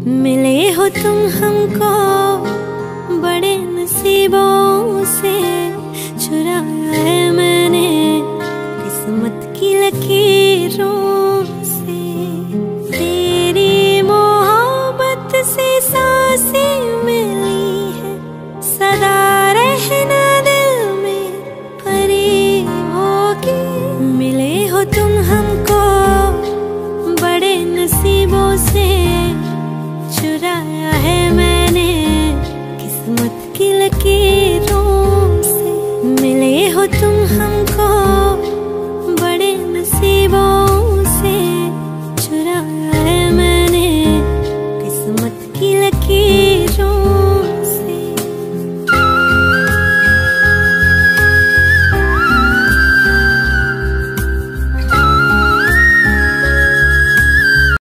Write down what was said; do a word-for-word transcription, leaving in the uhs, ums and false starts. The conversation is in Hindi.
मिले हो तुम हमको बड़े नसीबों से, चुराया है मैंने किस्मत की लकीरों से। तेरी मोहब्बत से सांसें मिली है, सदा रहना दिल में परी होगी। मिले हो तुम हमको बड़े नसीबों से, चुराया है मैंने किस्मत की लकीरों से। मिले हो तुम हमको बड़े नसीबों से, चुराया